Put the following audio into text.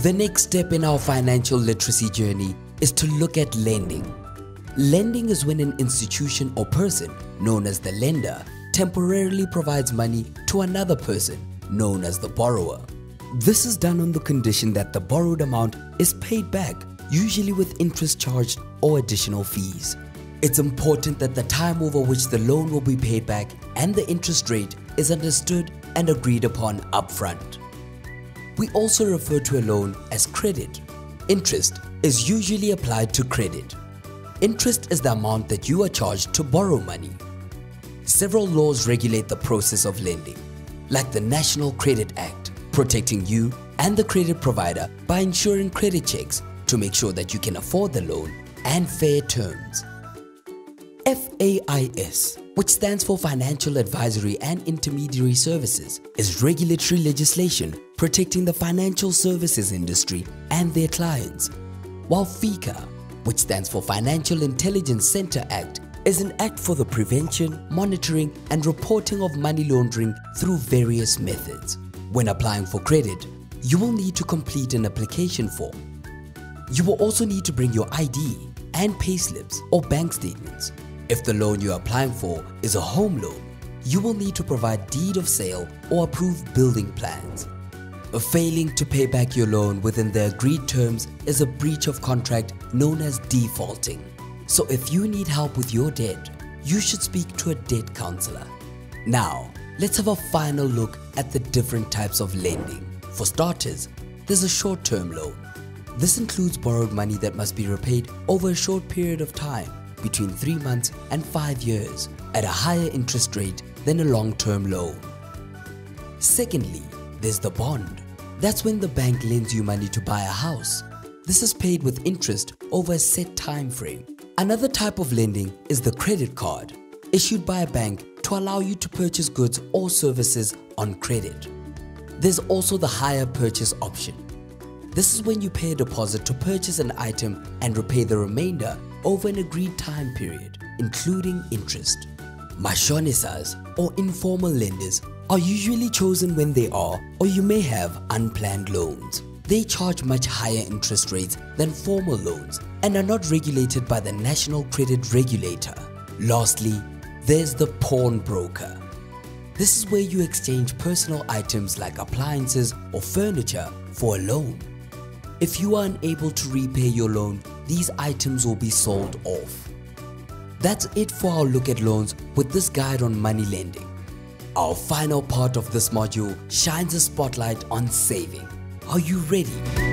The next step in our financial literacy journey is to look at lending. Lending is when an institution or person, known as the lender, temporarily provides money to another person, known as the borrower. This is done on the condition that the borrowed amount is paid back, usually with interest charged or additional fees. It's important that the time over which the loan will be paid back and the interest rate is understood and agreed upon upfront. We also refer to a loan as credit. Interest is usually applied to credit. Interest is the amount that you are charged to borrow money. Several laws regulate the process of lending, like the National Credit Act, protecting you and the credit provider by ensuring credit checks to make sure that you can afford the loan and fair terms. FAIS, which stands for Financial Advisory and Intermediary Services, is regulatory legislation protecting the financial services industry and their clients, while FICA, which stands for Financial Intelligence Center Act, is an act for the prevention, monitoring and reporting of money laundering through various methods. When applying for credit, you will need to complete an application form. You will also need to bring your ID and payslips or bank statements. If the loan you are applying for is a home loan, you will need to provide deed of sale or approved building plans. Failing to pay back your loan within the agreed terms is a breach of contract known as defaulting. So if you need help with your debt, you should speak to a debt counselor. Now, let's have a final look at the different types of lending. For starters, there's a short-term loan. This includes borrowed money that must be repaid over a short period of time, between 3 months and 5 years, at a higher interest rate than a long-term loan. Secondly, there's the bond. That's when the bank lends you money to buy a house. This is paid with interest over a set time frame. Another type of lending is the credit card, issued by a bank to allow you to purchase goods or services on credit. There's also the hire purchase option. This is when you pay a deposit to purchase an item and repay the remainder over an agreed time period, including interest. Mashonisas, or informal lenders, are usually chosen when they are or you may have unplanned loans. They charge much higher interest rates than formal loans and are not regulated by the National Credit Regulator. Lastly, there's the pawnbroker. This is where you exchange personal items like appliances or furniture for a loan. If you are unable to repay your loan, these items will be sold off. That's it for our look at loans with this guide on money lending. Our final part of this module shines a spotlight on saving. Are you ready?